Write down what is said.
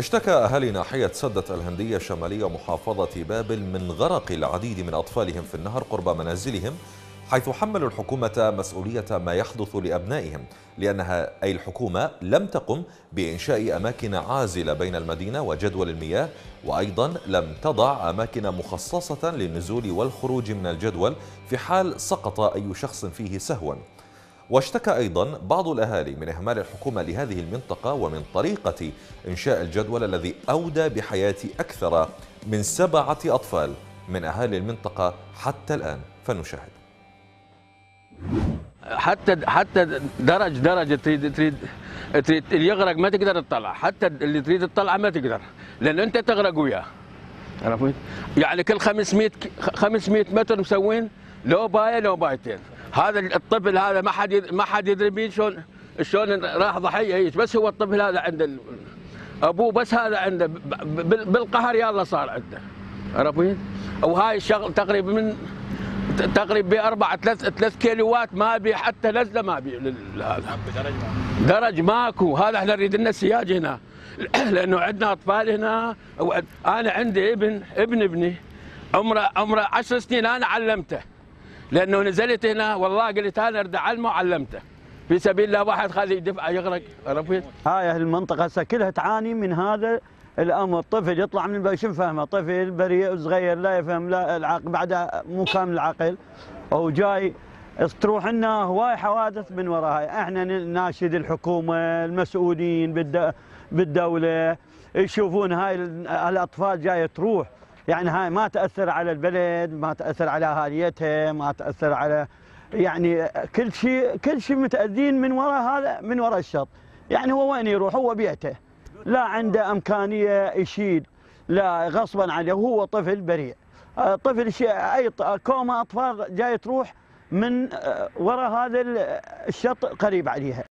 اشتكى أهالي ناحية سدة الهندية الشمالية محافظة بابل من غرق العديد من أطفالهم في النهر قرب منازلهم، حيث حملوا الحكومة مسؤولية ما يحدث لأبنائهم، لأنها أي الحكومة لم تقم بإنشاء أماكن عازلة بين المدينة وجدول المياه، وأيضا لم تضع أماكن مخصصة للنزول والخروج من الجدول في حال سقط أي شخص فيه سهوا. واشتكى أيضا بعض الأهالي من إهمال الحكومة لهذه المنطقة ومن طريقة إنشاء الجدول الذي أودى بحياة أكثر من 7 أطفال من أهالي المنطقة حتى الآن، فنشاهد. حتى درجة تريد اللي يغرق ما تقدر تطلع، حتى اللي تريد تطلع ما تقدر، لأن أنت تغرق وياه. عرفت؟ يعني كل 500 متر مسوين لو باية لو بايتين. هذا الطفل هذا ما حد يدري بيه شلون راح ضحيه هيك، بس هو الطفل هذا عند ابوه، بس هذا عنده بالقهر يلا صار عنده. عرفت؟ وهاي الشغل تقريبا ب3 كيلوات ما بي حتى نزله ما بي هذا درج ماكو. هذا احنا نريد لنا سياج هنا لانه عندنا اطفال هنا. انا عندي ابني عمره 10 سنين، انا علمته لانه نزلت هنا والله قلت انا اريد اعلمه وعلمته في سبيل الله. واحد خليه يدفع يغرق. عرفت؟ هاي المنطقه هسه كلها تعاني من هذا الامر. الطفل يطلع من الباب شو فهمه؟ طفل بريء صغير لا يفهم لا العقل، بعده مو كامل العقل وجاي تروح لنا هواي حوادث من وراها. احنا نناشد الحكومه المسؤولين بالدوله يشوفون هاي الاطفال جايه تروح، يعني هاي ما تاثر على البلد، ما تاثر على اهاليتها، ما تاثر على يعني كل شيء متاذين من وراء هذا، من وراء الشط. يعني هو وين يروح؟ هو بيته لا عنده امكانيه يشيل، لا غصبا عليه، وهو طفل بريء. طفل اي كومه اطفال جاي تروح من وراء هذا الشط قريب عليها.